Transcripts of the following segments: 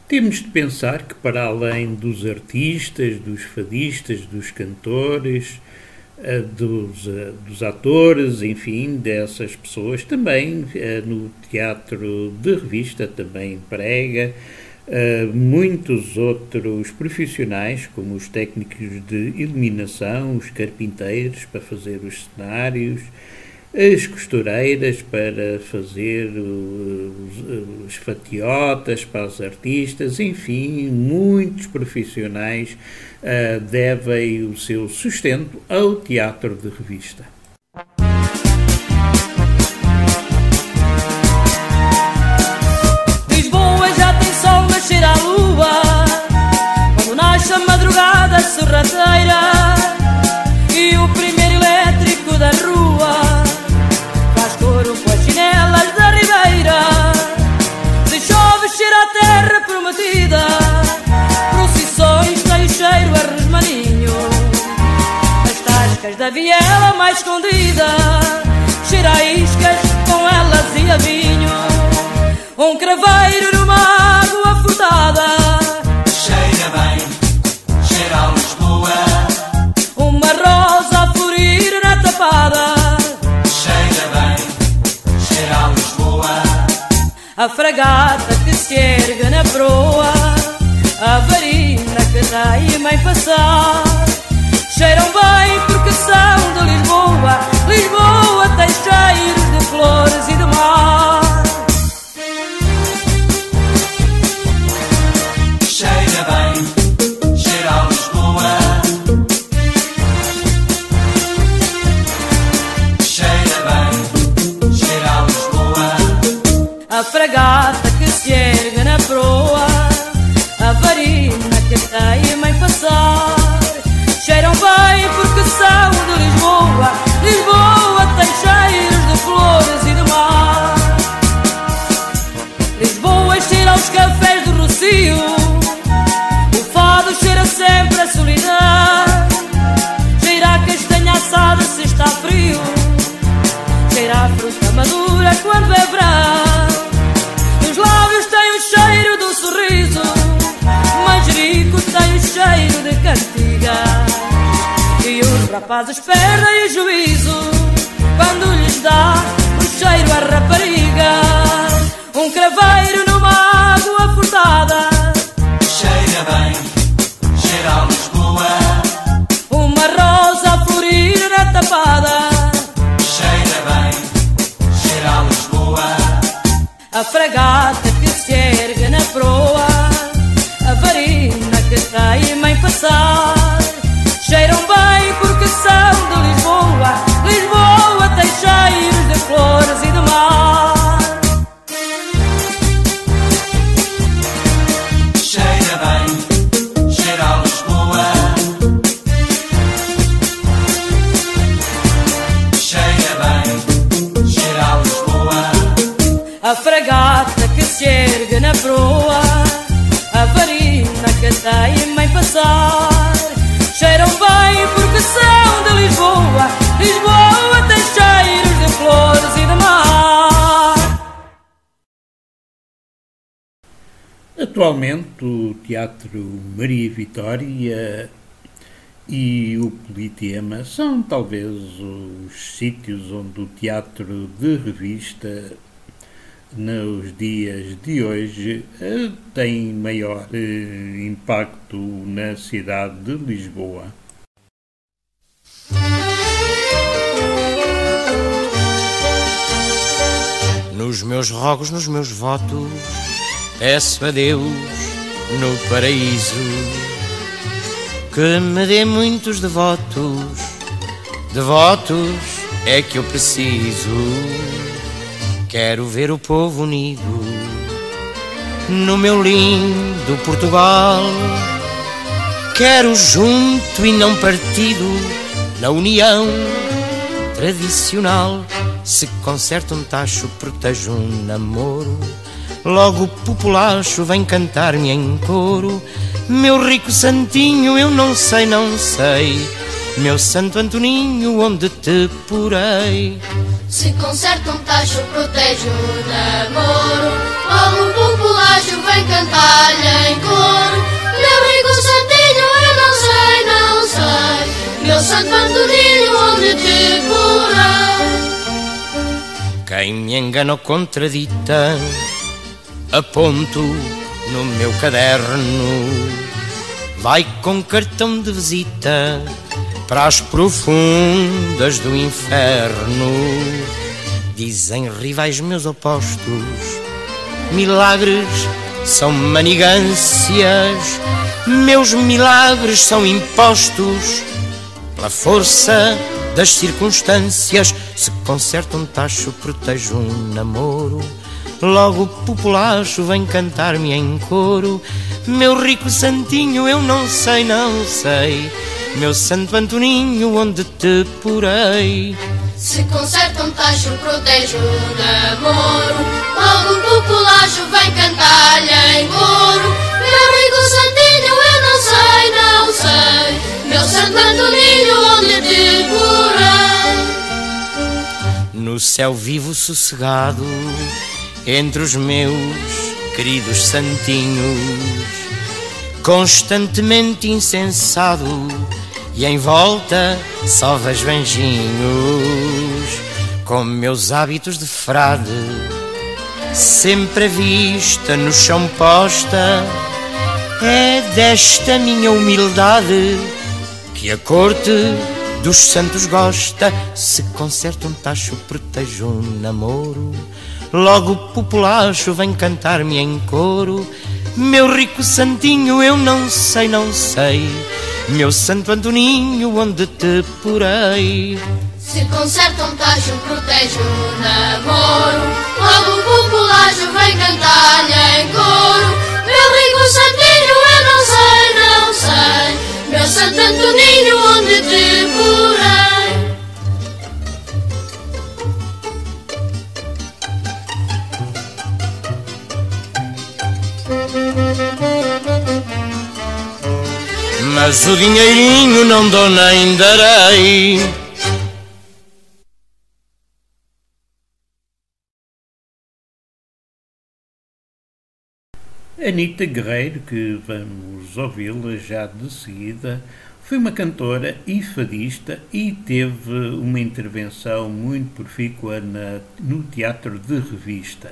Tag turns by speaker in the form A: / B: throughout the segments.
A: Temos de pensar que, para além dos artistas, dos fadistas, dos cantores, dos atores, enfim, dessas pessoas, também no teatro de revista também emprega muitos outros profissionais, como os técnicos de iluminação, os carpinteiros para fazer os cenários, as costureiras para fazer os fatiotas para os artistas, enfim, muitos profissionais devem o seu sustento ao teatro de revista.
B: Lisboa já tem sol, mas cheira a lua quando nasce a madrugada sorrateira e o primeiro elétrico da rua faz coro com as chinelas da ribeira. Se chove cheira a terra prometida, procissões tem o cheiro a rosmaninho, as tascas da viela mais escondida cheira a iscas, com elas e a vinho. Um craveiro numa água furtada
C: cheira bem, cheira a Lisboa.
B: Uma rosa a florir na tapada
C: cheira bem, cheira a Lisboa.
B: A fragata que se ergue na proa, a varina que teima em passar, cheiram bem porque são de Lisboa. Lisboa tem cheiros de flores e de mar.
C: Cheira bem, cheira a Lisboa. Cheira bem, cheira a Lisboa.
B: A fragata que se ergue na proa, a varina que teima em passar, cheiram bem porque são de Lisboa. Lisboa tem cheiros de flores e de mar. Lisboa cheira aos cafés do Rocio, o fado cheira sempre a solidão, cheira a castanha assada se está frio, cheira a fruta madura quando é verão. Nos lábios tem o cheiro do sorriso, manjerico tem o cheiro de cantiga, e os rapazes perdem o juízo quando lhes dá o cheiro à rapariga. Um craveiro numa água furtada
C: cheira bem, cheira a Lisboa.
B: uma rosa a florir na tapada
C: Cheira bem, cheira a Lisboa.
B: a fragata que se ergue na proa, a varina que teima em passar, cheiram bem porque são de Lisboa. Lisboa tem cheiros de flores e de mar.
C: Cheira bem, cheira a Lisboa. Cheira bem, cheira a Lisboa.
B: A fragata que se ergue na proa, a varina que teima em passar, cheiram bem porque são de Lisboa. Lisboa tem cheiros de flores e de mar.
A: Atualmente o Teatro Maria Vitória e o Politeama são talvez os sítios onde o teatro de revista nos dias de hoje tem maior impacto na cidade de Lisboa.
D: Nos meus rogos, nos meus votos, peço a Deus no paraíso que me dê muitos devotos. Devotos é que eu preciso. Quero ver o povo unido no meu lindo Portugal. Quero junto e não partido na união tradicional. Se conserta um tacho, protejo um namoro, logo o populacho vem cantar-me em coro. Meu rico santinho, eu não sei, não sei, meu santo Antoninho, onde te porei?
E: Se conserta um tacho, protege o namoro, logo o populacho vem cantar-lhe
D: nem me engano ou contradita, aponto no meu caderno, vai com cartão de visita para as profundas do inferno. Dizem rivais meus opostos, milagres são manigâncias, meus milagres são impostos pela força das circunstâncias. Se conserta um tacho, protejo um namoro, logo o populacho vem cantar-me em coro. Meu rico santinho, eu não sei, não sei, meu santo Antoninho, onde te porei?
E: Se conserta um tacho, protejo o namoro, logo o populacho vem cantar-lhe em coro. Meu rico santinho, eu não sei, não sei, meu santo Antoninho, onde te porei?
D: No céu vivo sossegado, entre os meus queridos santinhos, constantemente incensado, e em volta só vejo anjinhos. Com meus hábitos de frade, sempre a vista no chão posta, é desta minha humildade que a corte dos santos gosta. Se conserta um tacho, protejo um namoro, logo o populacho vem cantar-me em coro. Meu rico santinho, eu não sei, não sei, meu santo Antoninho, onde te porei?
E: Se conserta um tacho, protejo o namoro, logo o populacho vem cantar-lhe em coro. Meu rico santinho, eu não sei, não sei, meu santo Antoninho, onde te porei?
D: Mas o dinheirinho não dou nem darei.
A: Anita Guerreiro, que vamos ouvi-la já de seguida, foi uma cantora e fadista e teve uma intervenção muito profícua no teatro de revista.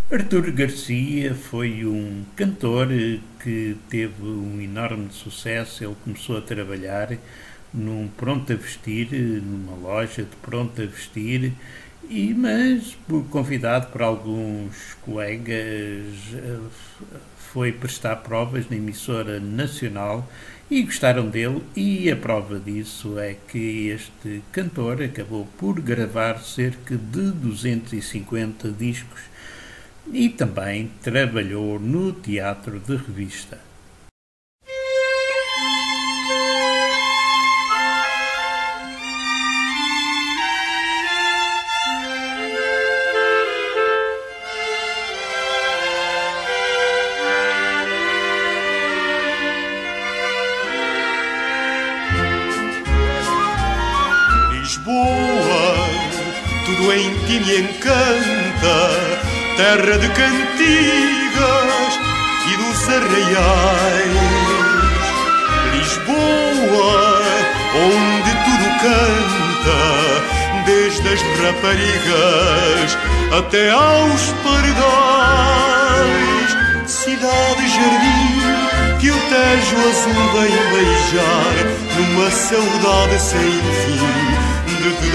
A: Artur Garcia foi um cantor que teve um enorme sucesso. Ele começou a trabalhar num pronto a vestir, numa loja de pronto a vestir, mas convidado por alguns colegas foi prestar provas na emissora nacional e gostaram dele, e a prova disso é que este cantor acabou por gravar cerca de 250 discos e também trabalhou no teatro de revista.
F: Lisboa, tudo em ti me encanta, terra de cantigas e dos arraiais. Lisboa, onde tudo canta, desde as raparigas até aos pardais. Cidade-jardim que o Tejo azul vem beijar, numa saudade sem fim de te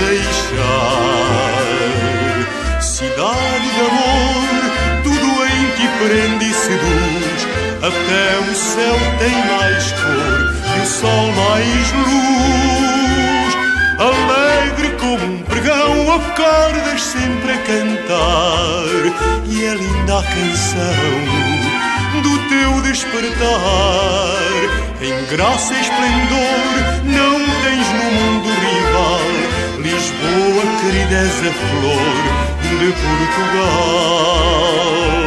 F: deixar. Cidade de amor, tudo em ti prende e seduz, até o céu tem mais cor e o sol mais luz. Alegre como um pregão, acordas sempre a cantar, e é linda a canção do teu despertar. Em graça e esplendor não tens no mundo rival, Lisboa, querida, és a flor de Portugal.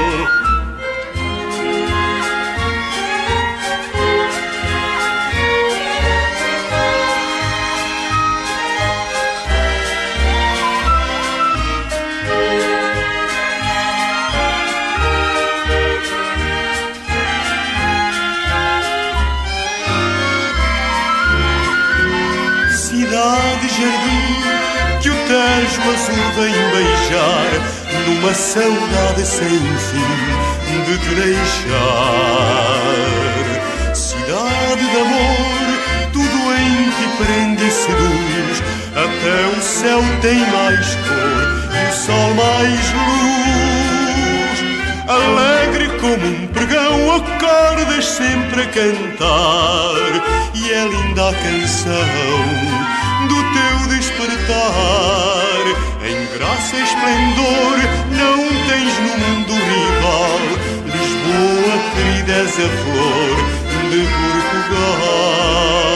F: Cidade-jardim que o Tejo azul vem beijar, numa saudade sem fim de te deixar. Cidade de amor, tudo em ti prende e seduz, até o céu tem mais cor e o sol mais luz. Alegre como um pregão, acordas sempre a cantar, e é linda a canção do teu despertar. Em graça e esplendor não tens no mundo rival, Lisboa, querida, és a flor de Portugal.